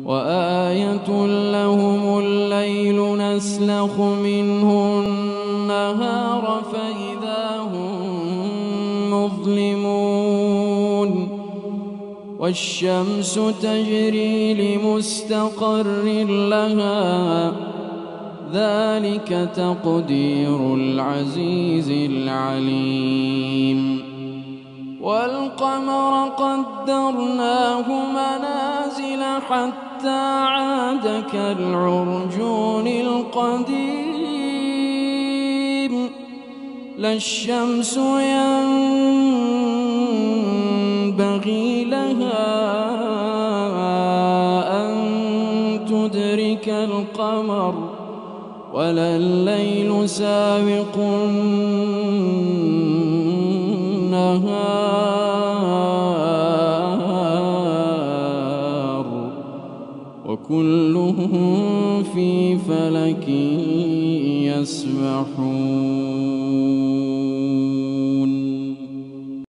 وآية لهم الليل نسلخ منه النهار فإذا هم مظلمون والشمس تجري لمستقر لها ذلك تقدير العزيز العليم والقمر قدرناه منازل حتى عاد كالعرجون القديم لا الشمس ينبغي لها أن تدرك القمر ولا الليل سابق النهار وكلهم في فلك يسبحون.